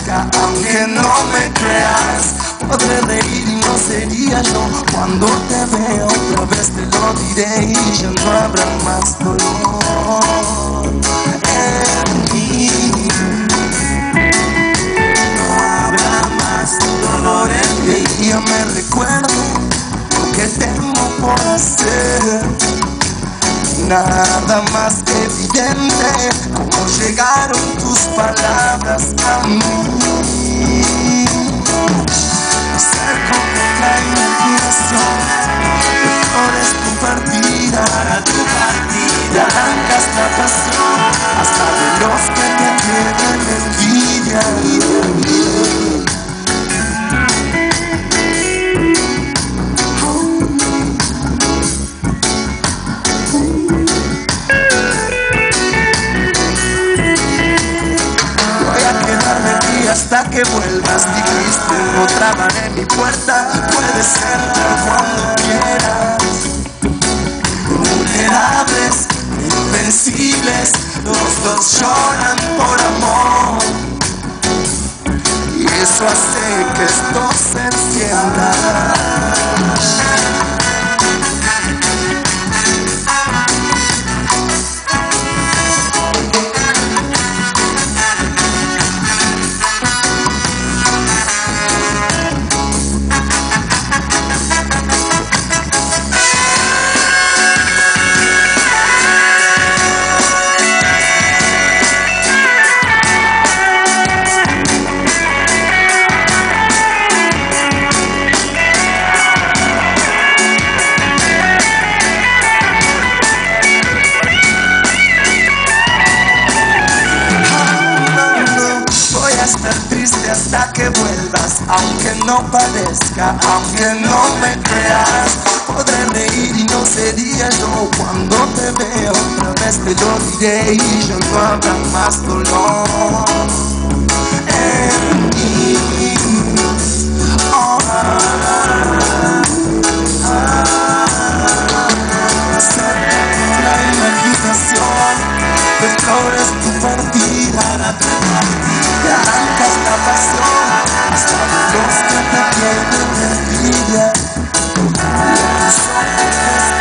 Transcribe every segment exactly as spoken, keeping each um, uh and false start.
parezca, aunque no me creas. Podré reír y no sería yo. Cuando te vea otra vez te lo diré y ya no habrá más dolor en mí. No habrá más dolor en mí. El día me recuerde lo que tengo por hacer. Nada más evidente como llegaron tus palabras a mí. Ser como la imaginación de flores tu partida, para tu partida arrancas la pasión hasta de los que te tienen envidia. Hasta que vuelvas, dijiste, no trabaré mi puerta. Puedes entrar cuando quieras. Vulnerables, invencibles, los dos lloran por amor. Y eso hace que esto se encienda. Hasta que vuelvas, aunque no parezca, aunque no me creas. Podré reír y no sería yo. Cuando te vea otra vez te lo diré y ya no habrá más dolor en mí. Oh, ah, ah, acerca la imaginación de flores tu partida, para tu partida arrancas la pasión hasta de los que te tienen envidia. Tus ojos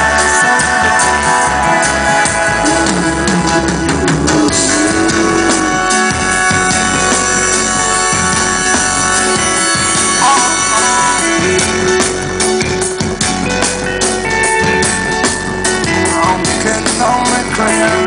aunque no me crean.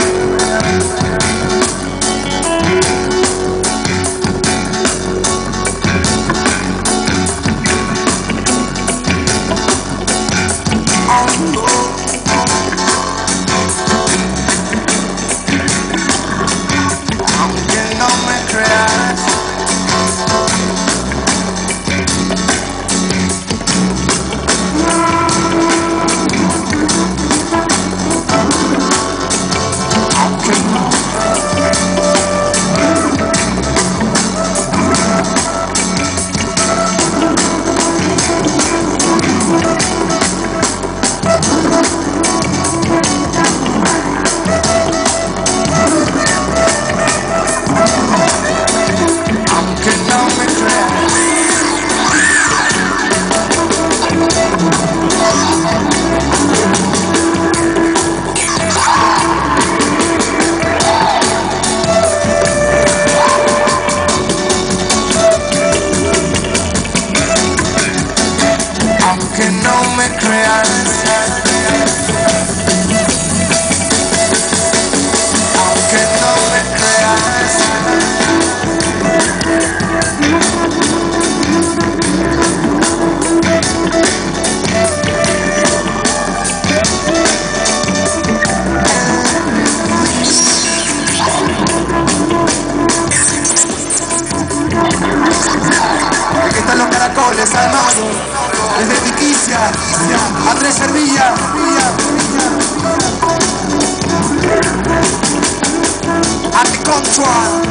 Aunque no me creas, aunque no. Aunque no me creas, aunque no me creas, aquí están los caracoles armados. Desde Tiquicia, Andrés Servilla, Anticontrol.